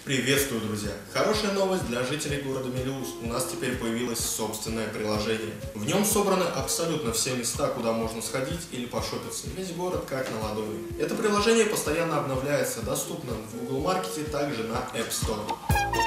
Приветствую, друзья! Хорошая новость для жителей города Мелеуз. У нас теперь появилось собственное приложение. В нем собраны абсолютно все места, куда можно сходить или пошопиться. Весь город как на ладони. Это приложение постоянно обновляется, доступно в Google Маркете, также на App Store.